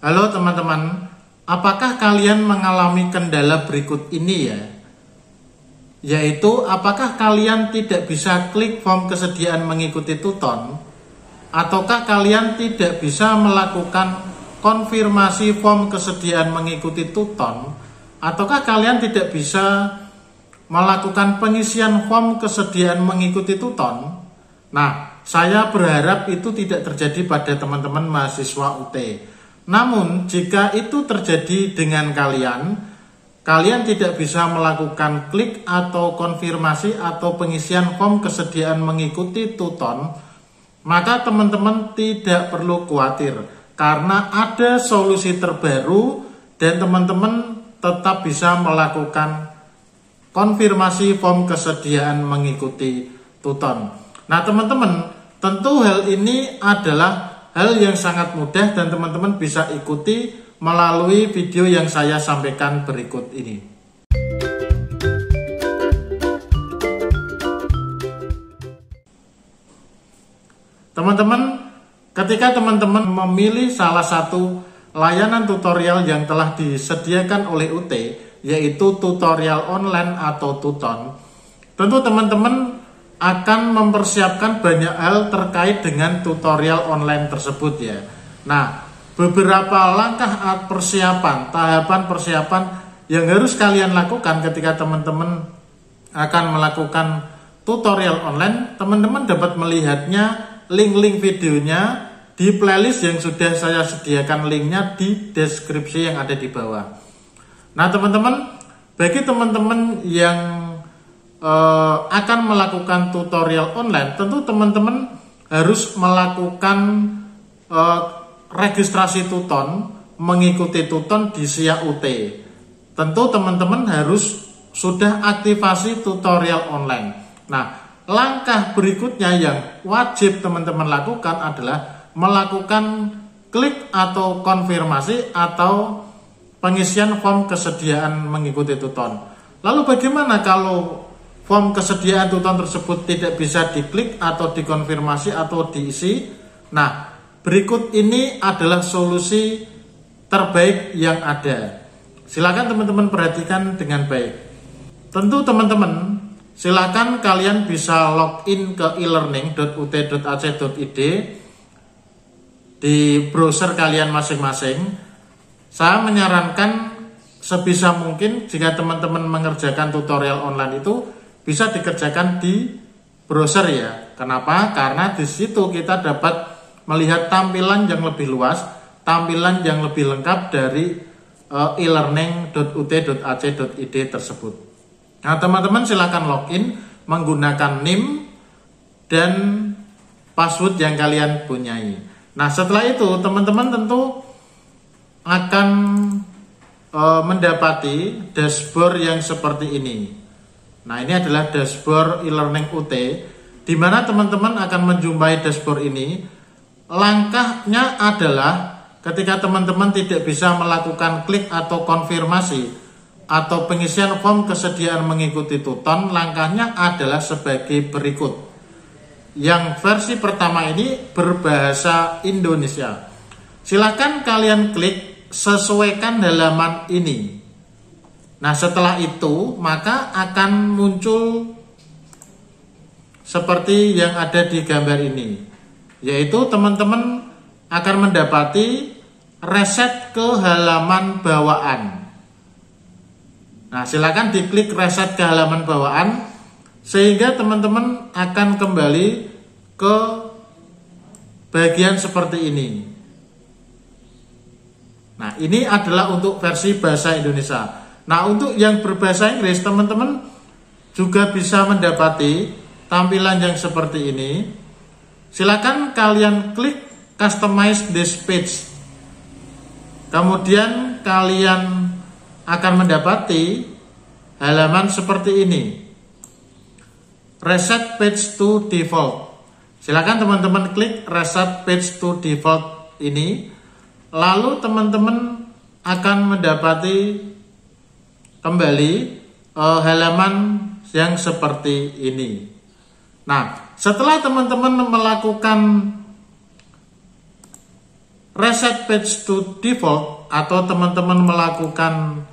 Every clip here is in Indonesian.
Halo teman-teman, apakah kalian mengalami kendala berikut ini ya? Yaitu apakah kalian tidak bisa klik form kesediaan mengikuti Tuton? Ataukah kalian tidak bisa melakukan konfirmasi form kesediaan mengikuti Tuton? Ataukah kalian tidak bisa melakukan pengisian form kesediaan mengikuti Tuton? Nah, saya berharap itu tidak terjadi pada teman-teman mahasiswa UT. Namun, jika itu terjadi dengan kalian tidak bisa melakukan klik atau konfirmasi atau pengisian form kesediaan mengikuti Tuton, maka teman-teman tidak perlu khawatir karena ada solusi terbaru dan teman-teman tetap bisa melakukan konfirmasi form kesediaan mengikuti Tuton. Nah teman-teman, tentu hal ini adalah hal yang sangat mudah dan teman-teman bisa ikuti melalui video yang saya sampaikan berikut ini. Teman-teman, ketika teman-teman memilih salah satu layanan tutorial yang telah disediakan oleh UT, yaitu tutorial online atau Tuton, tentu teman-teman akan mempersiapkan banyak hal terkait dengan tutorial online tersebut ya. Nah, beberapa langkah persiapan, tahapan persiapan yang harus kalian lakukan ketika teman-teman akan melakukan tutorial online, teman-teman dapat melihatnya link-link videonya di playlist yang sudah saya sediakan linknya di deskripsi yang ada di bawah. Nah teman-teman, bagi teman-teman yang akan melakukan tutorial online, tentu teman-teman harus melakukan registrasi Tuton, mengikuti Tuton di SIA UT. Tentu teman-teman harus sudah aktifasi tutorial online. Nah, langkah berikutnya yang wajib teman-teman lakukan adalah melakukan klik atau konfirmasi atau pengisian form kesediaan mengikuti Tuton. Lalu bagaimana kalau form kesediaan Tuton tersebut tidak bisa diklik atau dikonfirmasi atau diisi? Nah, berikut ini adalah solusi terbaik yang ada. Silakan teman-teman perhatikan dengan baik. Tentu teman-teman, silakan kalian bisa login ke elearning.ut.ac.id di browser kalian masing-masing. Saya menyarankan sebisa mungkin jika teman-teman mengerjakan tutorial online itu bisa dikerjakan di browser ya. Kenapa? Karena di situ kita dapat melihat tampilan yang lebih luas, tampilan yang lebih lengkap dari elearning.ut.ac.id tersebut. Nah, teman-teman silakan login menggunakan NIM dan password yang kalian punyai. Nah, setelah itu teman-teman tentu akan mendapati dashboard yang seperti ini. Nah, ini adalah dashboard e-learning UT, di mana teman-teman akan menjumpai dashboard ini. Langkahnya adalah ketika teman-teman tidak bisa melakukan klik atau konfirmasi atau pengisian form kesediaan mengikuti Tuton, langkahnya adalah sebagai berikut. Yang versi pertama ini berbahasa Indonesia. Silakan kalian klik sesuaikan halaman ini. Nah, setelah itu maka akan muncul seperti yang ada di gambar ini, yaitu teman-teman akan mendapati reset ke halaman bawaan. Nah, silakan diklik reset ke halaman bawaan sehingga teman-teman akan kembali ke bagian seperti ini. Nah, ini adalah untuk versi bahasa Indonesia. Nah, untuk yang berbahasa Inggris, teman-teman juga bisa mendapati tampilan yang seperti ini. Silakan kalian klik customize this page. Kemudian kalian akan mendapati halaman seperti ini. Reset page to default. Silakan teman-teman klik reset page to default ini. Lalu teman-teman akan mendapati kembali halaman yang seperti ini. Nah, setelah teman-teman melakukan reset page to default atau teman-teman melakukan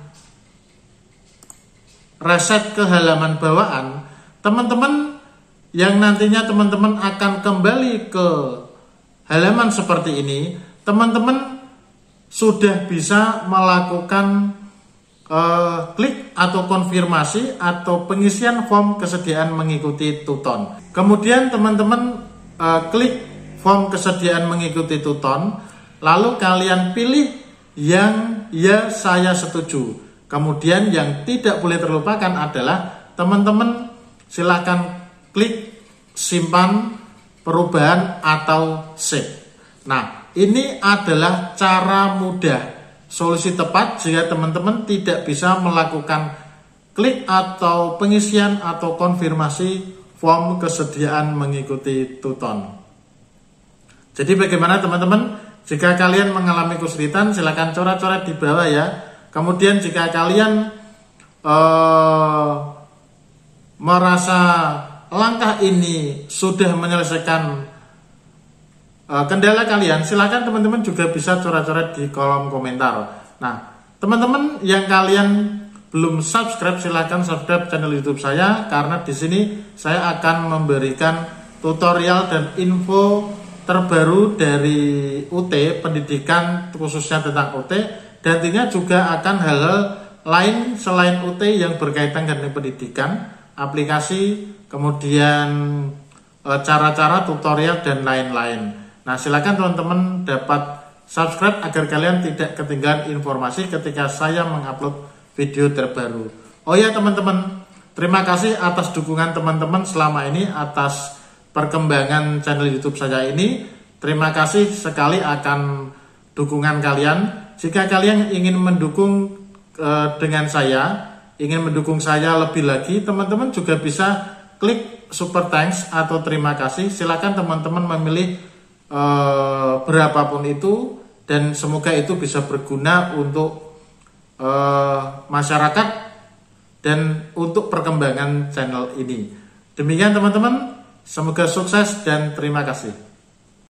reset ke halaman bawaan, teman-teman yang nantinya teman-teman akan kembali ke halaman seperti ini, teman-teman sudah bisa melakukan klik atau konfirmasi atau pengisian form kesediaan mengikuti Tuton. Kemudian teman-teman klik form kesediaan mengikuti Tuton, lalu kalian pilih yang ya saya setuju. Kemudian yang tidak boleh terlupakan adalah teman-teman silakan klik simpan perubahan atau save. Nah, ini adalah cara mudah, solusi tepat jika teman-teman tidak bisa melakukan klik atau pengisian atau konfirmasi form kesediaan mengikuti Tuton. Jadi bagaimana teman-teman? Jika kalian mengalami kesulitan, silakan coret-coret di bawah ya. Kemudian jika kalian merasa langkah ini sudah menyelesaikan kendala kalian, silakan teman-teman juga bisa coret-coret di kolom komentar. Nah, teman-teman yang kalian belum subscribe, silakan subscribe channel YouTube saya, karena di sini saya akan memberikan tutorial dan info terbaru dari UT, pendidikan khususnya tentang UT, dan tentunya juga akan hal-hal lain selain UT yang berkaitan dengan pendidikan, aplikasi, kemudian cara-cara tutorial dan lain-lain. Nah, silakan teman-teman dapat subscribe agar kalian tidak ketinggalan informasi ketika saya mengupload video terbaru. Oh ya teman-teman, terima kasih atas dukungan teman-teman selama ini atas perkembangan channel YouTube saya ini. Terima kasih sekali akan dukungan kalian. Jika kalian ingin mendukung dengan saya, ingin mendukung saya lebih lagi, teman-teman juga bisa klik super thanks atau terima kasih. Silakan teman-teman memilih berapapun itu, dan semoga itu bisa berguna untuk masyarakat dan untuk perkembangan channel ini. Demikian teman-teman, semoga sukses dan terima kasih.